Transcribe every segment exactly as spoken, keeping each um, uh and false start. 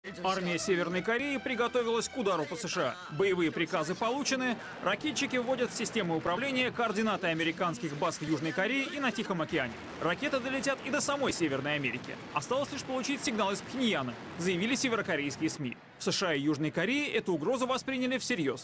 Армия Северной Кореи приготовилась к удару по США. Боевые приказы получены, ракетчики вводят в систему управления координаты американских баз в Южной Корее и на Тихом океане. Ракеты долетят и до самой Северной Америки. Осталось лишь получить сигнал из Пхеньяна, заявили северокорейские СМИ. В США и Южной Корее эту угрозу восприняли всерьез.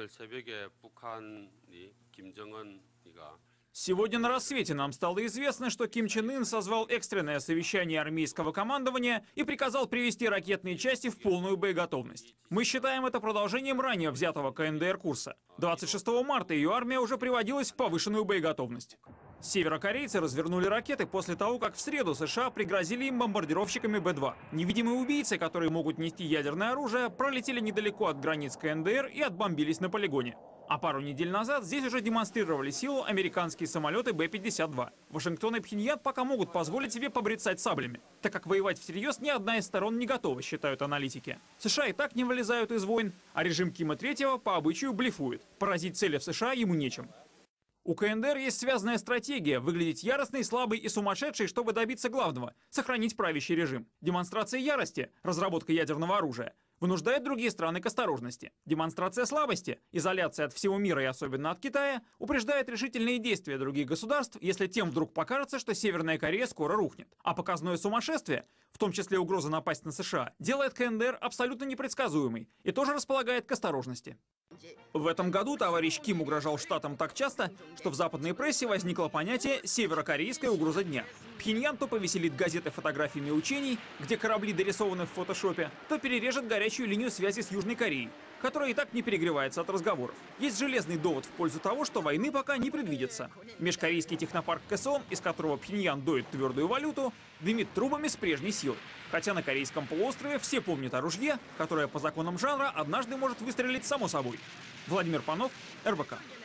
Сегодня на рассвете нам стало известно, что Ким Чен Ын созвал экстренное совещание армейского командования и приказал привести ракетные части в полную боеготовность. Мы считаем это продолжением ранее взятого КНДР курса. двадцать шестого марта ее армия уже приводилась в повышенную боеготовность. Северокорейцы развернули ракеты после того, как в среду США пригрозили им бомбардировщиками Б два. Невидимые убийцы, которые могут нести ядерное оружие, пролетели недалеко от границ КНДР и отбомбились на полигоне. А пару недель назад здесь уже демонстрировали силу американские самолеты Б пятьдесят два. Вашингтон и Пхеньян пока могут позволить себе побрецать саблями, так как воевать всерьез ни одна из сторон не готова, считают аналитики. США и так не вылезают из войн, а режим Кима Третьего по обычаю блефует. Поразить цели в США ему нечем. У КНДР есть связанная стратегия – выглядеть яростной, слабой и сумасшедшей, чтобы добиться главного – сохранить правящий режим. Демонстрация ярости – разработка ядерного оружия – вынуждает другие страны к осторожности. Демонстрация слабости, изоляция от всего мира и особенно от Китая, упреждает решительные действия других государств, если тем вдруг покажется, что Северная Корея скоро рухнет. А показное сумасшествие, в том числе угроза напасть на США, делает КНДР абсолютно непредсказуемой и тоже располагает к осторожности. В этом году товарищ Ким угрожал штатам так часто, что в западной прессе возникло понятие «северокорейская угроза дня». Пхеньян то повеселит газеты фотографиями учений, где корабли дорисованы в фотошопе, то перережет горячую линию связи с Южной Кореей, которая и так не перегревается от разговоров. Есть железный довод в пользу того, что войны пока не предвидится. Межкорейский технопарк КСОН, из которого Пхеньян доит твердую валюту, дымит трубами с прежней силой. Хотя на Корейском полуострове все помнят о ружье, которое по законам жанра однажды может выстрелить само собой. Владимир Панов, эр бэ ка.